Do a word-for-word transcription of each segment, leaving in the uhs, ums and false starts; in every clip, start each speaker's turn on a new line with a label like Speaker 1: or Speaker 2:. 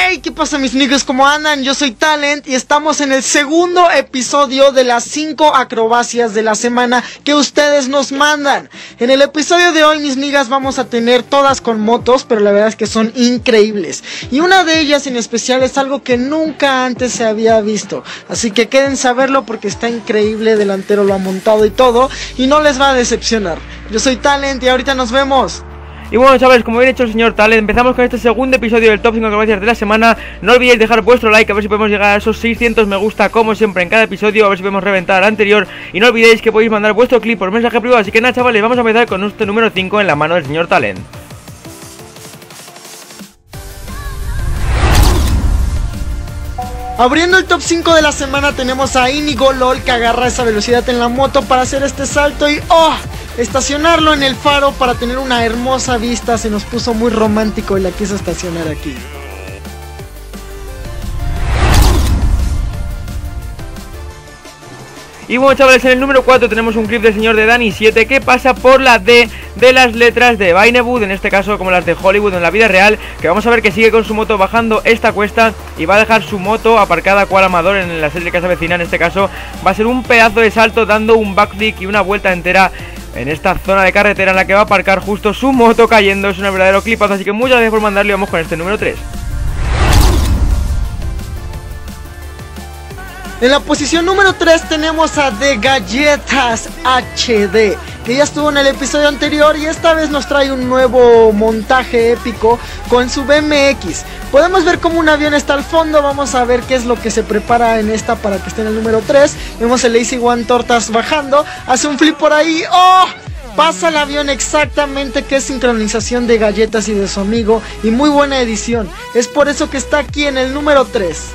Speaker 1: Hey, ¿qué pasa mis niggas? ¿Cómo andan? Yo soy Talent y estamos en el segundo episodio de las cinco acrobacias de la semana que ustedes nos mandan. En el episodio de hoy, mis niggas, vamos a tener todas con motos, pero la verdad es que son increíbles. Y una de ellas en especial es algo que nunca antes se había visto. Así que quédense a verlo porque está increíble, delantero lo ha montado y todo, y no les va a decepcionar. Yo soy Talent y ahorita nos vemos.
Speaker 2: Y bueno, chavales, como bien hecho el señor Talent, empezamos con este segundo episodio del top cinco acrobacias de la semana. No olvidéis dejar vuestro like, a ver si podemos llegar a esos seiscientos me gusta como siempre en cada episodio, a ver si podemos reventar al anterior. Y no olvidéis que podéis mandar vuestro clip por mensaje privado. Así que nada, chavales, vamos a empezar con este número cinco en la mano del señor Talent.
Speaker 1: Abriendo el top cinco de la semana tenemos a Inigo LOL, que agarra esa velocidad en la moto para hacer este salto y ¡oh! Estacionarlo en el faro para tener una hermosa vista. Se nos puso muy romántico y la quiso estacionar aquí.
Speaker 2: Y bueno, chavales, en el número cuatro tenemos un clip del señor de Dani siete que pasa por la D de las letras de Vinewood, en este caso como las de Hollywood en la vida real, que vamos a ver que sigue con su moto bajando esta cuesta y va a dejar su moto aparcada cual amador en la serie que se avecina. En este caso va a ser un pedazo de salto dando un backflip y una vuelta entera en esta zona de carretera en la que va a aparcar justo su moto cayendo. Es un verdadero clipazo, así que muchas gracias por mandarlo y vamos con este número tres.
Speaker 1: En la posición número tres tenemos a The Galletas H D, que ya estuvo en el episodio anterior y esta vez nos trae un nuevo montaje épico con su B M X. Podemos ver como un avión está al fondo. Vamos a ver qué es lo que se prepara en esta para que esté en el número tres. Vemos el Lazy One Tortas bajando, hace un flip por ahí. ¡Oh! Pasa el avión exactamente, que es sincronización de Galletas y de su amigo, y muy buena edición. Es por eso que está aquí en el número tres.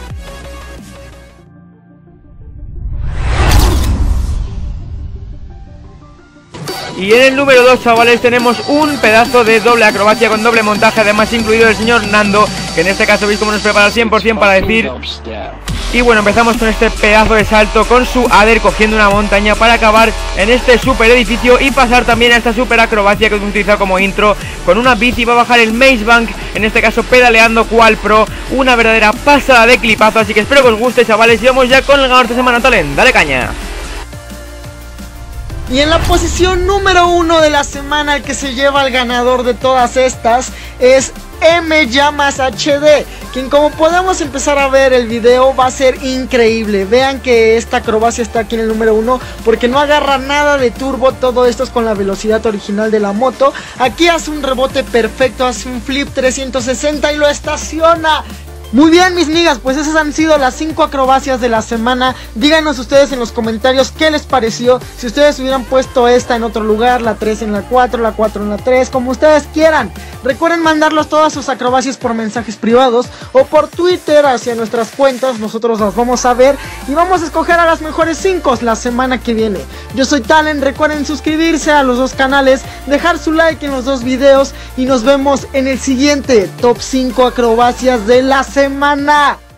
Speaker 2: Y en el número dos, chavales, tenemos un pedazo de doble acrobacia con doble montaje, además incluido el señor Nando, que en este caso veis cómo nos prepara al cien por cien para decir. Y bueno, empezamos con este pedazo de salto con su Ader cogiendo una montaña para acabar en este super edificio y pasar también a esta super acrobacia que hemos utilizado como intro con una bici. Va a bajar el Maze Bank, en este caso pedaleando cual pro, una verdadera pasada de clipazo. Así que espero que os guste, chavales, y vamos ya con el ganador de semana, Talent. Dale caña.
Speaker 1: Y en la posición número uno de la semana, el que se lleva el ganador de todas estas es M Llamas H D, quien, como podemos empezar a ver el video, va a ser increíble. Vean que esta acrobacia está aquí en el número uno porque no agarra nada de turbo. Todo esto es con la velocidad original de la moto. Aquí hace un rebote perfecto, hace un flip trescientos sesenta y lo estaciona. Muy bien, mis migas, pues esas han sido las cinco acrobacias de la semana. Díganos ustedes en los comentarios qué les pareció. Si ustedes hubieran puesto esta en otro lugar, la tres en la cuatro, la cuatro en la tres, como ustedes quieran. Recuerden mandarlos todas sus acrobacias por mensajes privados o por Twitter hacia nuestras cuentas. Nosotros las vamos a ver y vamos a escoger a las mejores cinco la semana que viene. Yo soy Talent, recuerden suscribirse a los dos canales, dejar su like en los dos videos y nos vemos en el siguiente top cinco acrobacias de la semana. Semana.